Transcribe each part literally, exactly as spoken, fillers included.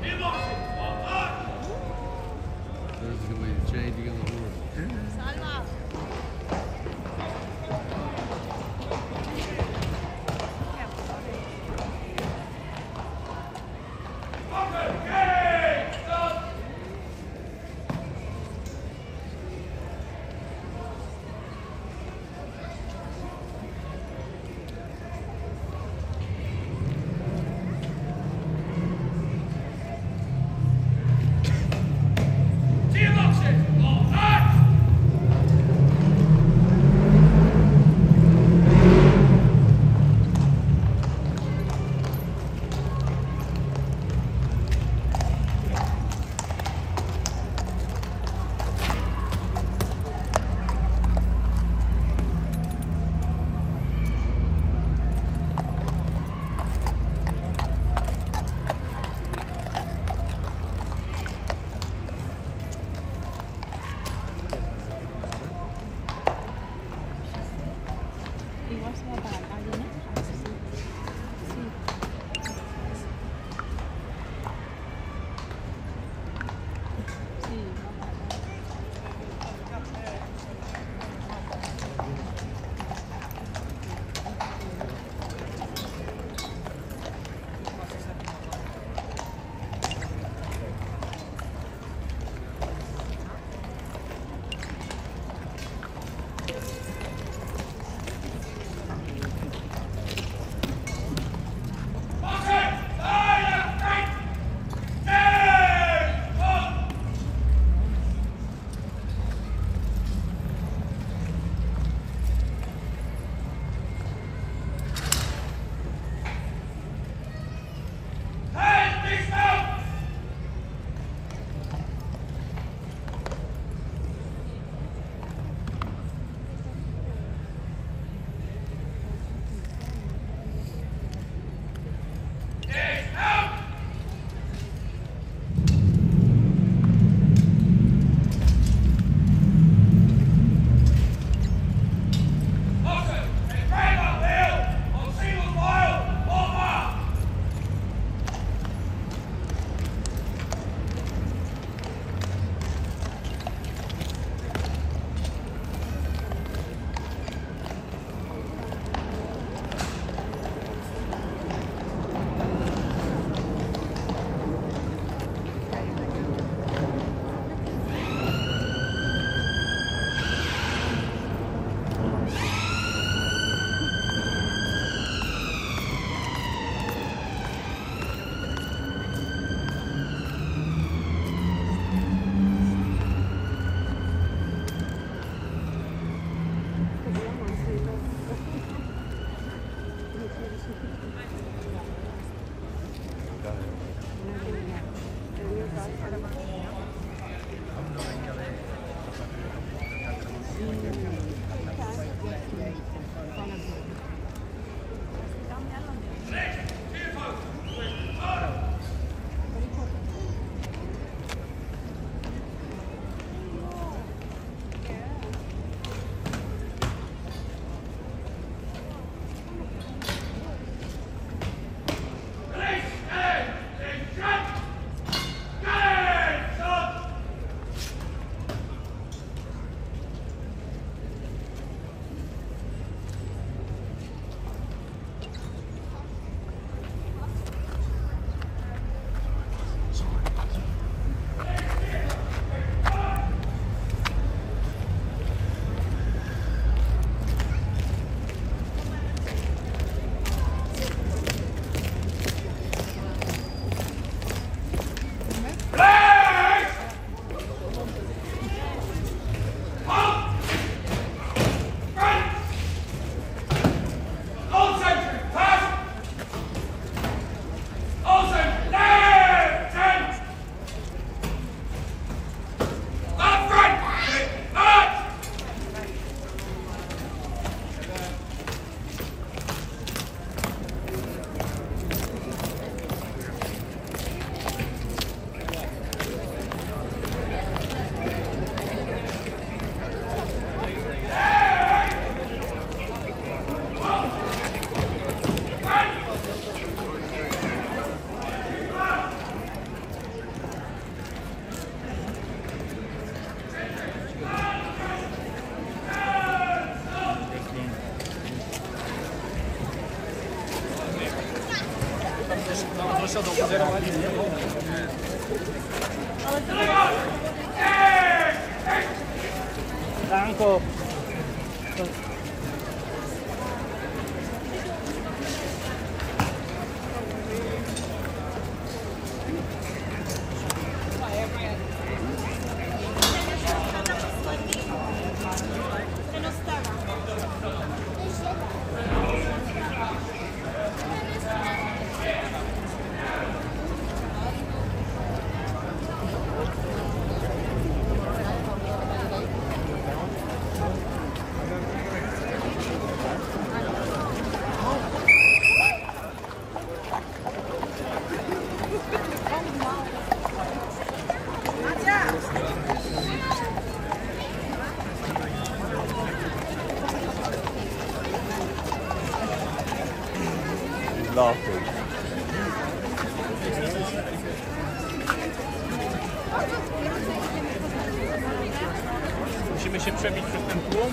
There's going to be a changing of the horse. Salva. Sonuçta dokuz lira var. Franco. Laughing. Musimy się przebić przez ten tłum.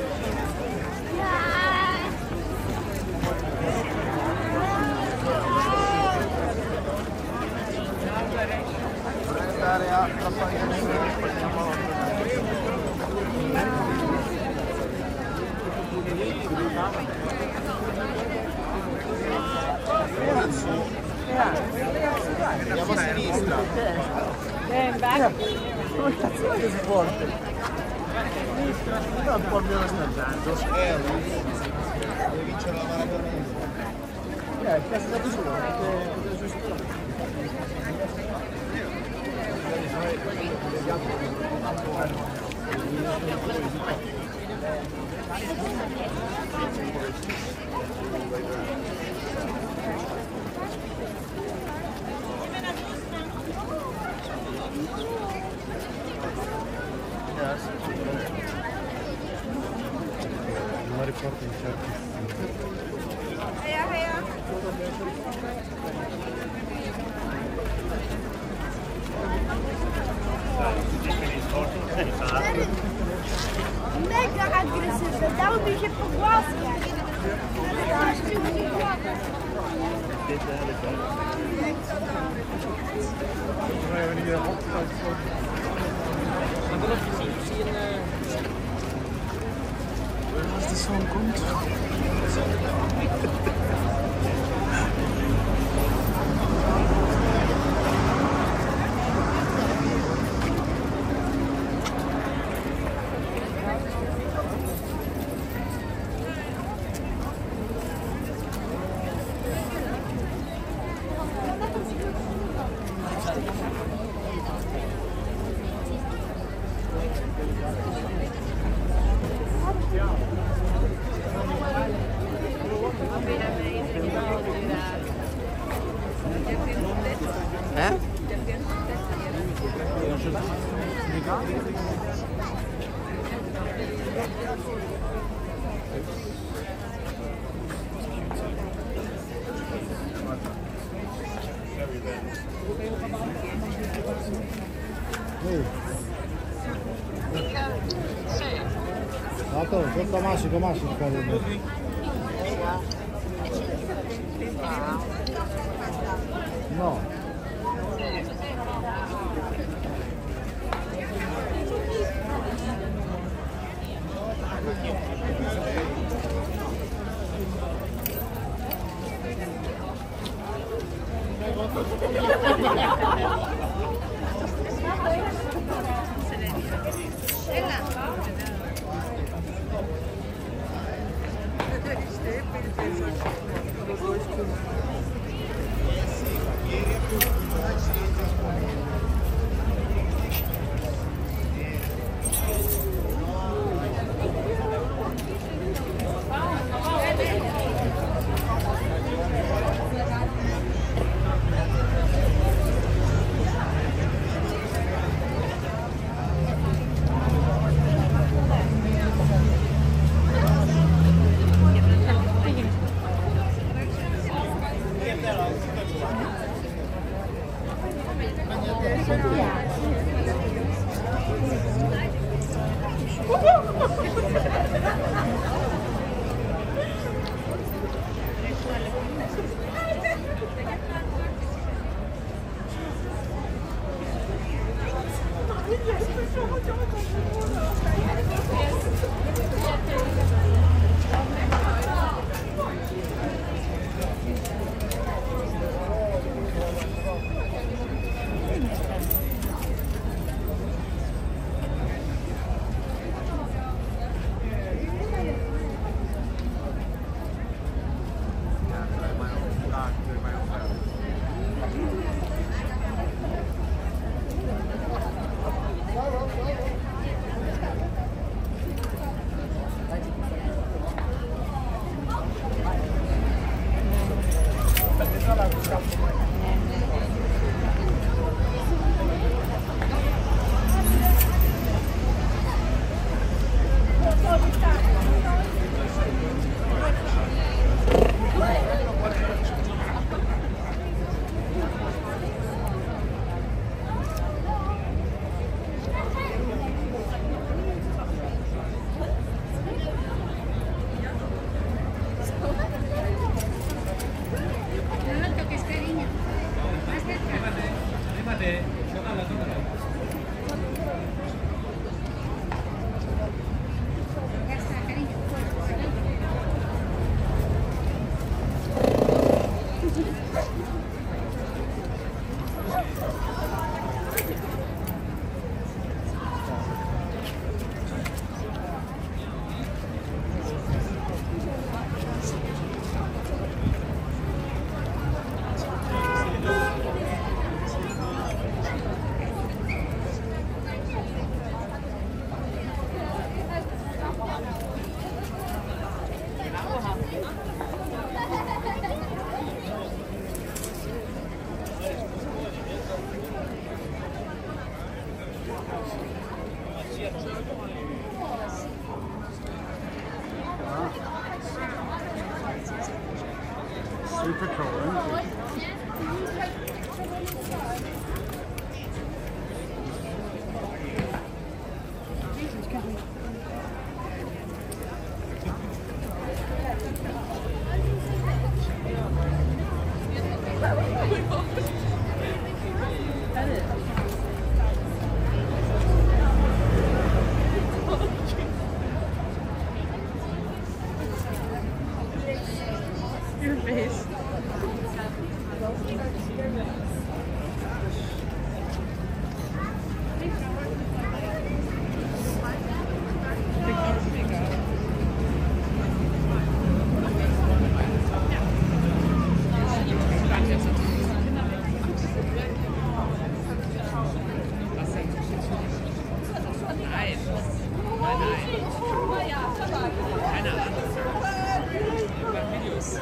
Andiamo a sinistra. Eh, back. Come cazzo è che si porta? Non può più aspettando. Eh, deve vincere la maratona. Eh, è stato solo Non ricordo in certi. Heia, heia. Mega agresywne, dało mi się pogłaskać. Als de zon komt. Eh? Tato, sotto Masico, Masico. No. Super cool, isn't it? Your face. Nein. Nein, nein. Keine Ahnung. Über Videos.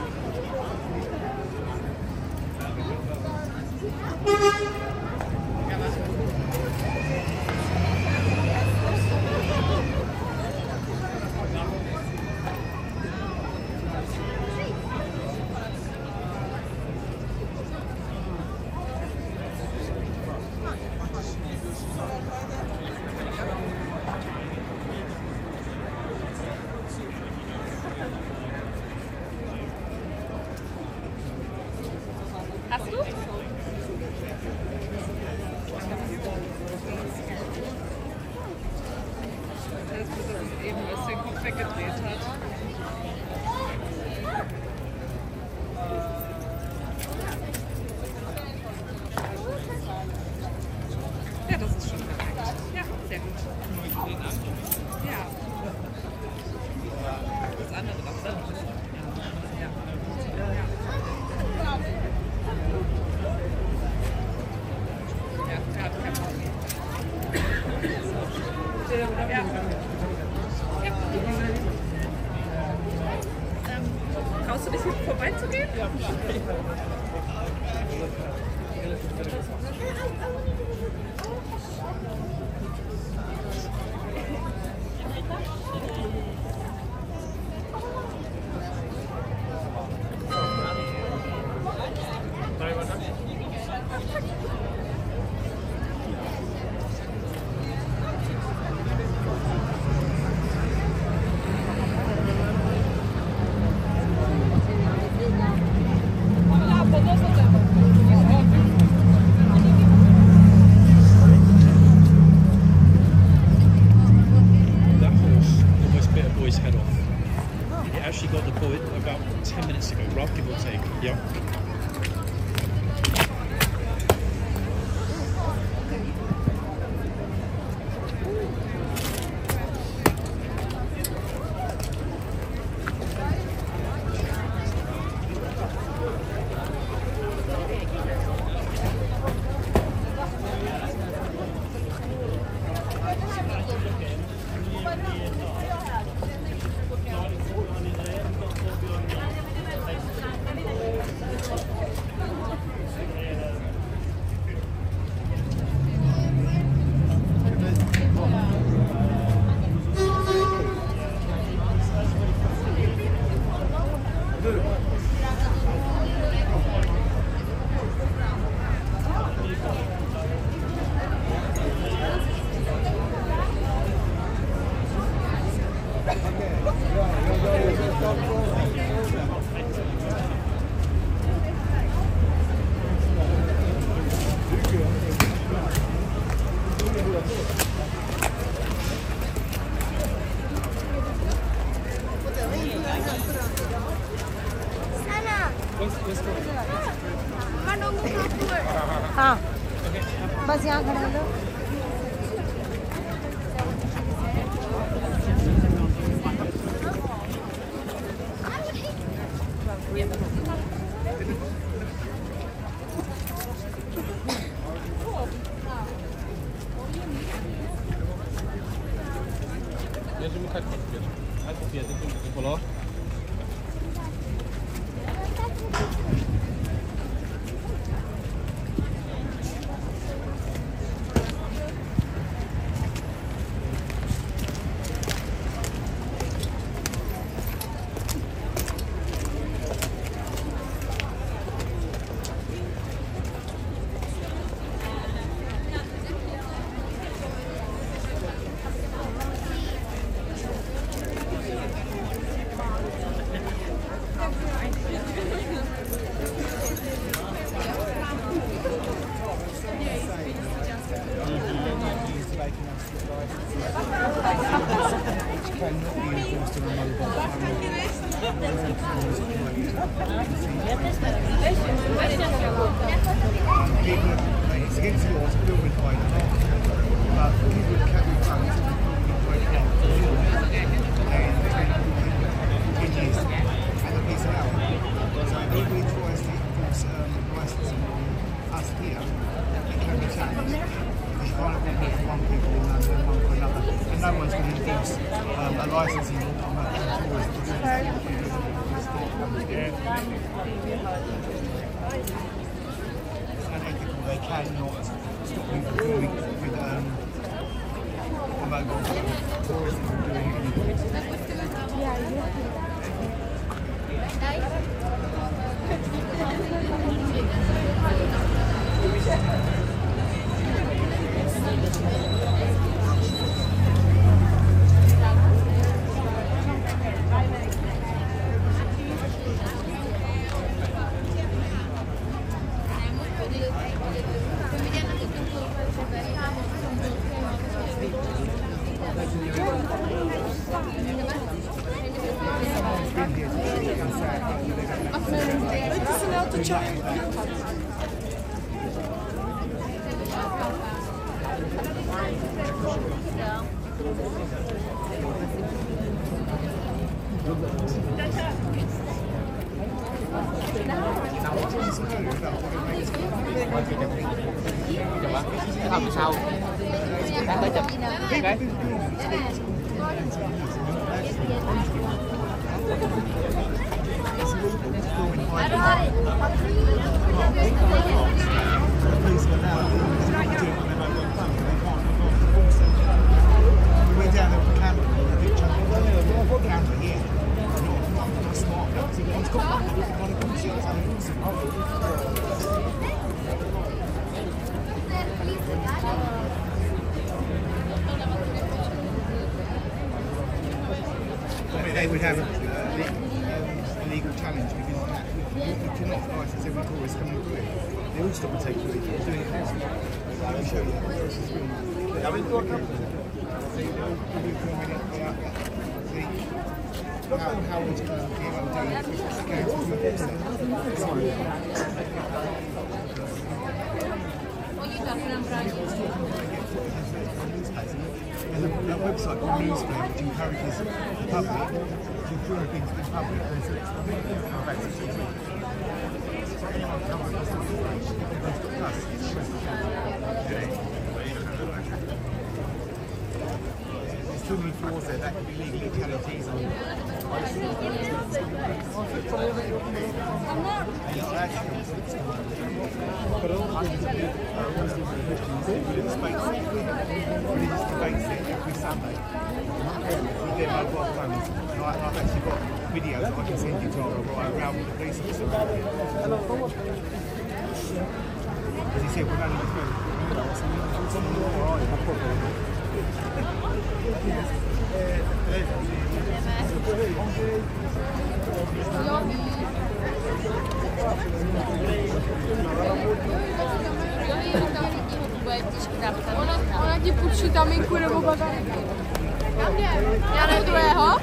Hast du? Das ist, dass es eben was den Kopf weggedreht hat. Ja, das ist schon perfekt. Ja, sehr gut. Ja. Das andere doch. Ja. Ja. Ja, er hat kein Problem. Ja. Ja. Ähm, traust du dich hier vorbeizugehen? Ja. Bravo! हाँ बस यहाँ खड़े हो लो। Làm sao? Đang tới chụp cái. They would have a uh, legal challenge because you cannot license every tourist coming through. They all stop and take photos. They're doing it constantly. I'll show you. See how how would you be able to do it? There's a, a website called Newsfeed which encourages the public to throw things to the public and so it's about sixty weeks. So anyone comes across this information, they've got us. There's too many flaws there, that could be legally charities on but all kinds of Muslims and Christians religious debates religious debates every Sunday with their mobile phones. And I, I've actually got videos that I can send you to around with the police officer. As he said, we're only Ona, ona ti půjčí taminku nebo bagarku. Já ne druhého.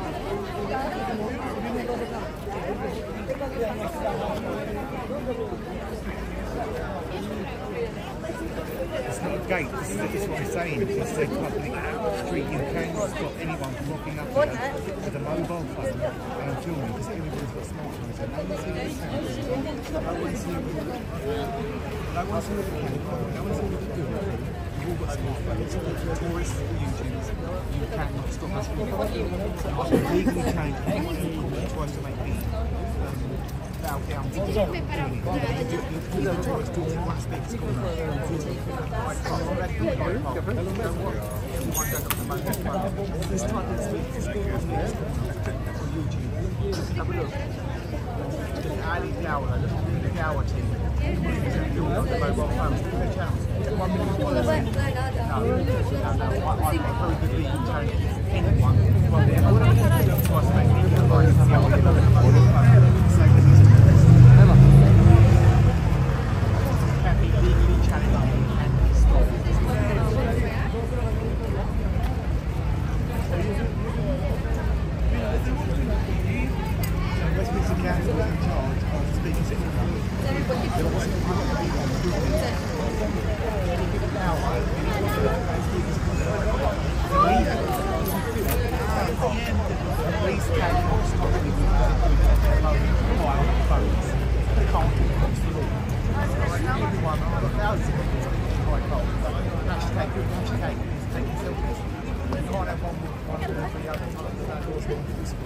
Thank you. gate. This is, this is what I'm saying. This is a public street. You cannot stop anyone from walking up here with a mobile phone and filming because everybody's got smartphones. So no one's here with cameras. No one's here with no one's here with a camera. No one's here with a film. You've all got smartphones. Tourists, YouTubers, you cannot stop us from doing it. I should legally change anyone who tries to make me bow down to the tourists do one speak to school. This type of speak to school on YouTube. Have a look. Ali Gowler, look at the Gower team. Doing on the mobile phones, look at their channels. One million followers. No, no, no, no. I very good lead in telling anyone. Well, they're not going to try to make me feel like it's the only thing on the mobile phone. Can be legally challenged and stopped. Westminster Council in charge of speaking to everyone. There wasn't going to be one now, the police cannot stop people from mobile phones. They can't enforce the law. Everyone, I've got thousands of people on my phone. Hashtag good, hashtag is taking selfies. We can't have one with one or three other times without laws being visible.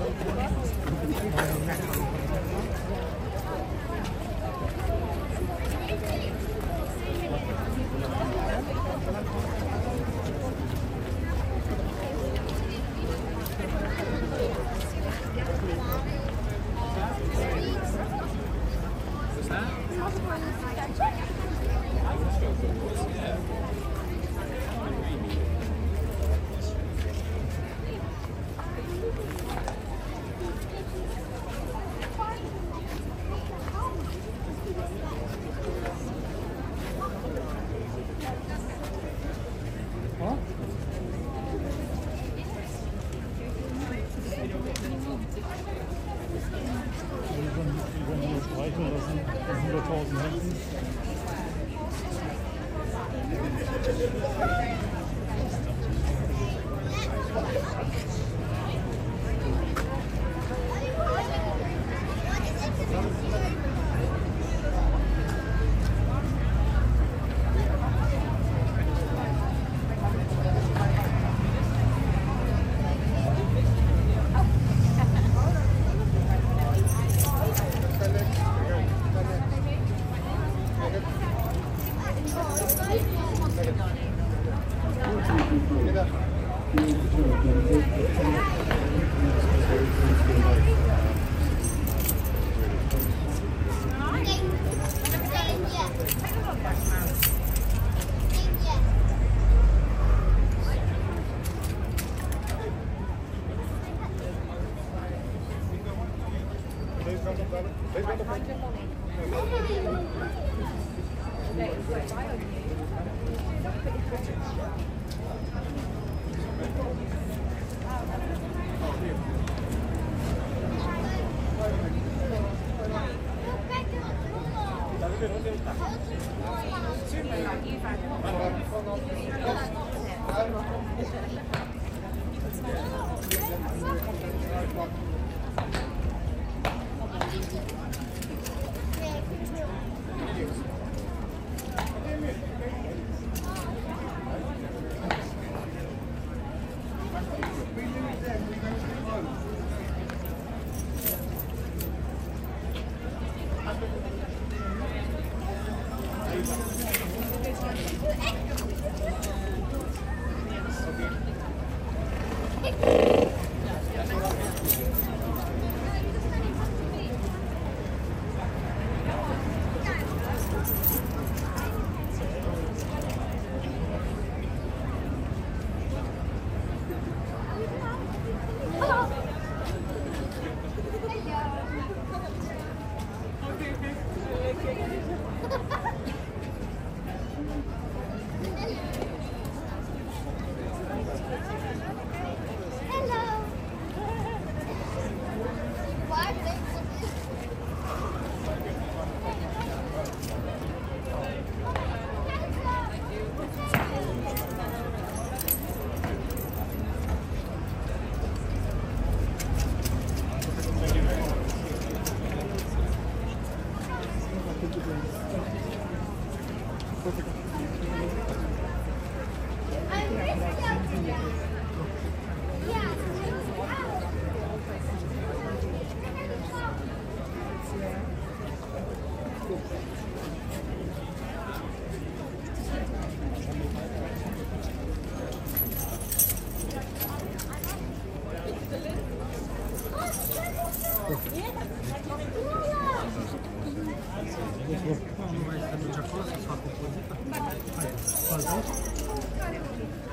hunderttausend Händen. Nu mai să duci acolo să fac o pozită? Hai,